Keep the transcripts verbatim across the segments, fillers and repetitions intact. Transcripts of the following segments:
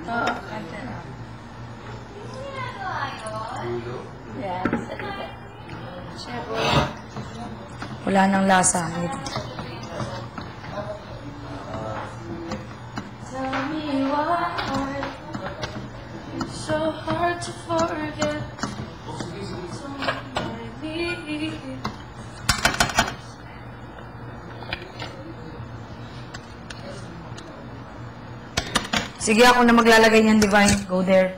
Oo, kanta na. Yes, a little bit. Siyempre. Wala nang lasa. Tell me why it's so hard to forget. Sige, ako na maglalagay niyan, Divine. Go there.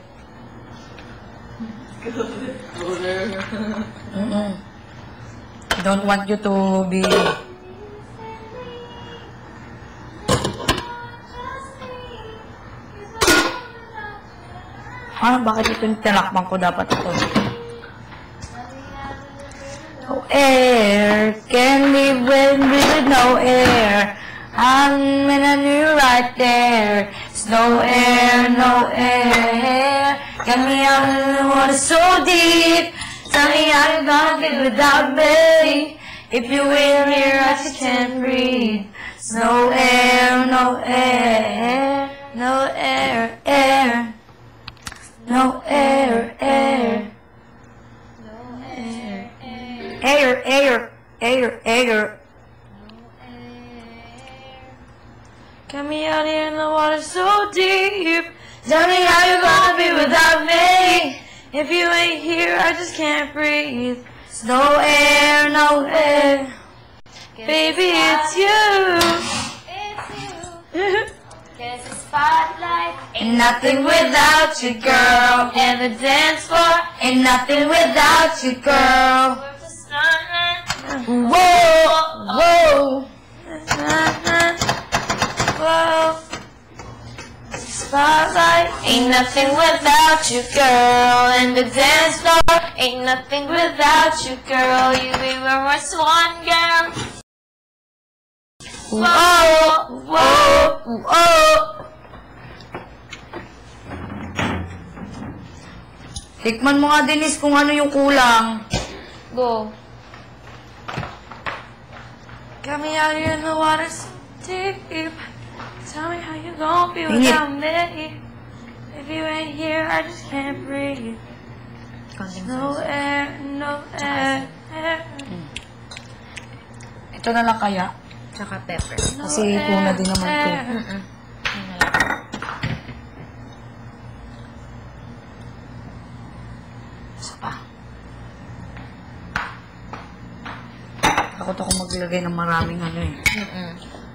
Go there. Mm-mm. Don't want you to be... Ah, bakit ito yung tinakbang ko dapat ito? No air, can't live when with no air. I'm in a new right there. It's no air, no air. Got me out in the water so deep. Tell me how you gonna live without me. If you ain't here, I just can't breathe. It's no air, no air, no air, air. No air, air. No air, air. Air, air, air, air. Got me out here in the water so deep. Tell me how you gonna be without me. If you ain't here, I just can't breathe. It's no air, no air. Baby, it's you. It's you. Cause the spotlight Ain't nothing without you, girl. And the dance floor Ain't nothing without you, girl. with the sunlight. Whoa, whoa. Whoa. Spotlight Ain't nothing without you, girl. And the dance floor ain't nothing without you, girl. You be my swan girl. Whoa, whoa, whoa. Tikman mo nga, Denise, kung ano yung kulang. Go. got me out here in the water so deep. Tell me how you gonna be Init. without me. If you ain't here, I just can't breathe. No air, no air, air. Ito na lang kaya. Tsaka pepper. No Kasi tuna din naman to. air. Mm-mm. Yun na lang. Isa pa. Takot ako maglagay ng maraming ano eh. Mm-mm.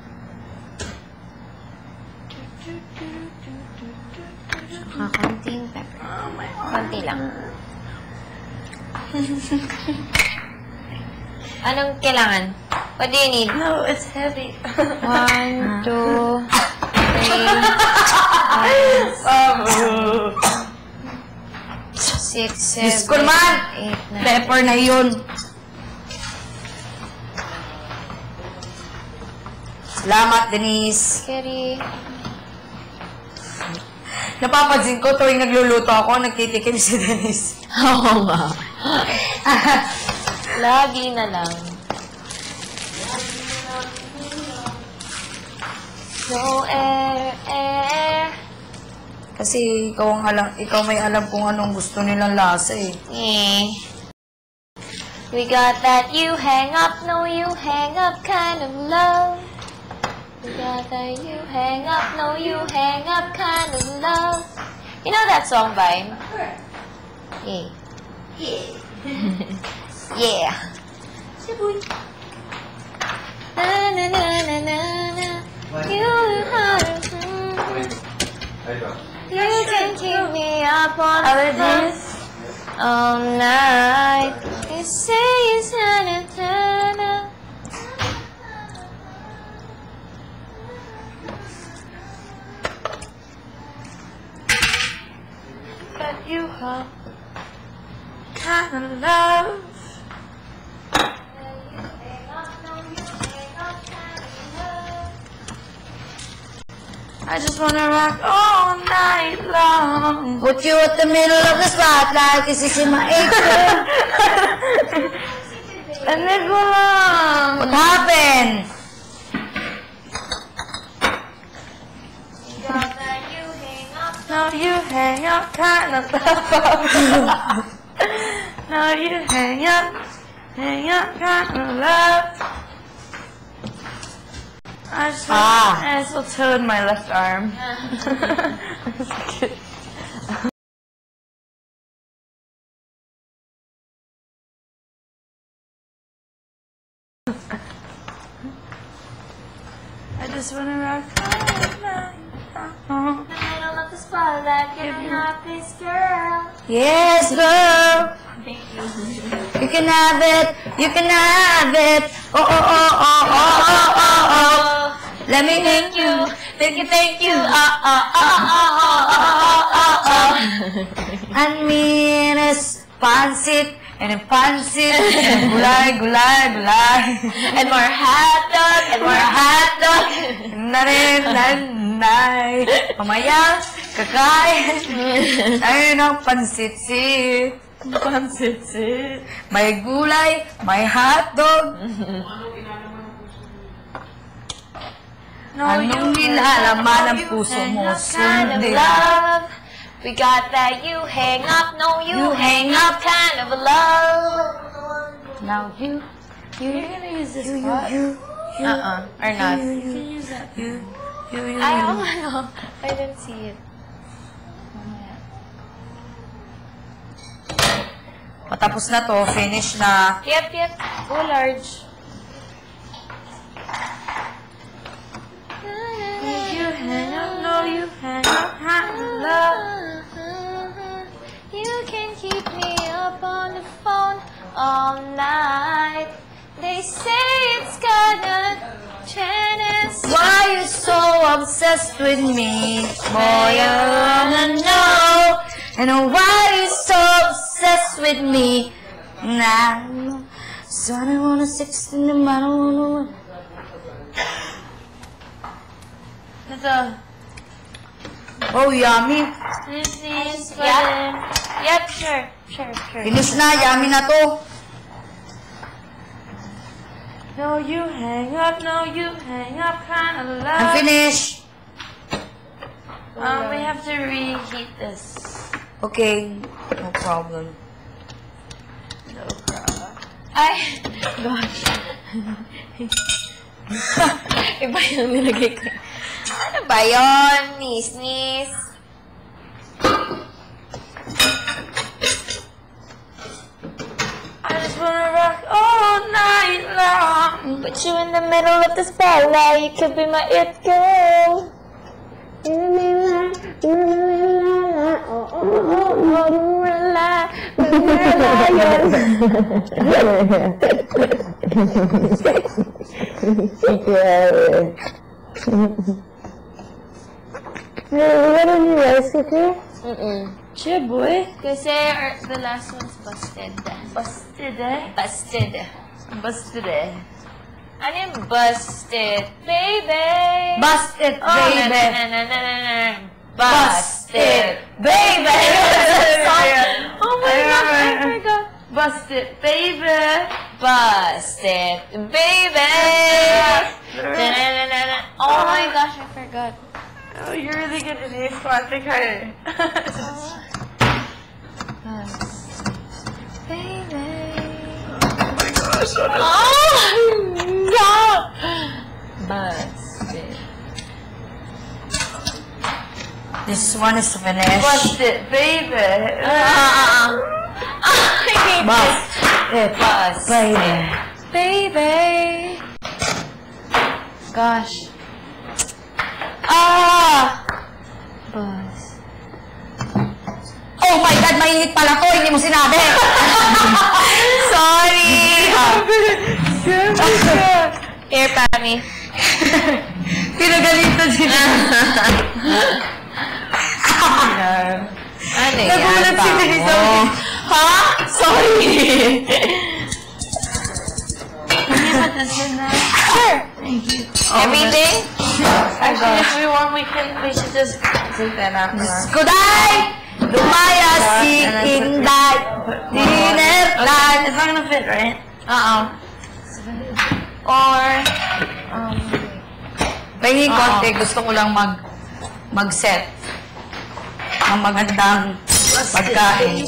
Tsaka konting pepper. Konti lang. Anong kailangan? What do you need? No, it's heavy. One, two, three, Oh. six, Diyos ko seven, naman! eight, nine. Pepper na yun. Salamat, Denise. Carry. Napapansin ko tuwing nagluluto ako, nagtitikim si Denise. Oo nga. Lagi na lang. No air, air. Kasi ikaw ang alam, ikaw may alam kung anong gusto nilang lasa eh. Eh. We got that you hang up, no you hang up kind of love. We got that you hang up, no you hang up kind of love. You know that song, Vine? Yeah. Yeah. Yeah. Na na na na na na. You heart. You can keep me up on the phone all night. You say it's an eternal. But you have kind of love. I just wanna rock all night long. Put you at the middle of the spotlight, kasi si Maikon. And then go long. What happened? You got that you hang up, No No, you hang up kind of love. No, you hang up, hang up kind of love. I just, Ah. I just will toad my left arm. I just wanna rock all night. The middle of the spotlight, give me half this girl. Yes, girl. Thank you. You can have it. You can have it. Oh, oh, oh, oh, oh, oh, oh, oh. Let me thank you. Thank you, thank you. Oh, oh, oh, oh, oh, oh, oh. I mean, it's pansit and a pansit and gulay, gulay, gulay. And more hot dog, and more hot dog. Narin, nanay. Mamaya, kakain. Tayo ng pansit-sit. Pansit-sit. May gulay, may hotdog. No, Anong nilalaman ng puso mo? Kind of Sundin. love. We got that you hang up, no you, You hang hang up kind of love. Now you, You're gonna use this you, you, spot? you, you, Uh-uh, or not. you, You you, can use that. you, you, you, I you. don't know. I didn't see it. Matapos na to, finish na. Yep, yep. Go large. You hang up, no, you hang up, hang love. You can keep me up on the phone all night. They say it's gonna chance. Why you so obsessed with me? Boy, I wanna know. And why you so obsessed with me now? So I don't wanna sixteen them, I don't wanna. Ito. Oh, yummy. This is for Yep. them. Yep, sure, sure, sure. Finish na, yummy na to. No, you hang up, no, you hang up, kind of I'm love. finished. Um, we have to reheat this. Okay, no problem. No problem. Ay, gosh. Iba yung nilagay ko. Ano ba yun? Nis-nis. I just wanna rock all night long. Put you in the middle of the spotlight. You could be my it girl. Mm-mm. Shit, boy. Kasi our, the last one's busted. Busted, eh? Busted. Busted, eh? Ano yung busted? Baby! Busted, Oh, na, baby. na, na, na, na, na, na. Busted, baby! Oh my I gosh, I remember. forgot. Busted, baby. Busted, baby! Na, na, na, na, na. Oh my gosh, I forgot. Oh, you're really good at these. Come on, think harder. Baby. Oh my gosh, what a... Oh, no! Busted. This one is finished. Busted, baby. Uh, I hate Bus. this. Bus. Baby. Baby. Gosh. Ah! Bus. Oh my God, mainit pala to. Hindi mo sinabi. Sorry! Here, Pammy. Pinagalitan sila. Ano yan, Nagulat si Pamo? Lisa. Ha? Sorry! Sure. Thank you. Everything? Actually, if we want, we can. We should just take that out. Kuday! Lumaya si Inday. Dinner time. It's not gonna fit, right? Uh-oh. Or, um, Pahingi Oo. konti. Gusto ko lang mag mag-set. ng magandang pagkain.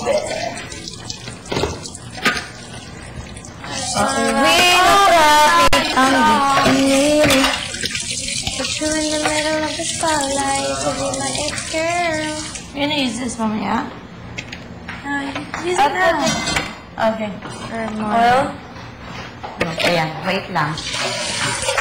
Uwi na traffic ang gitili. Put you in the middle of the spotlight to be my ex-girl. You're gonna use this mamaya? Uh, use it now. Okay. Or more. Oil? Ayan, wait lang.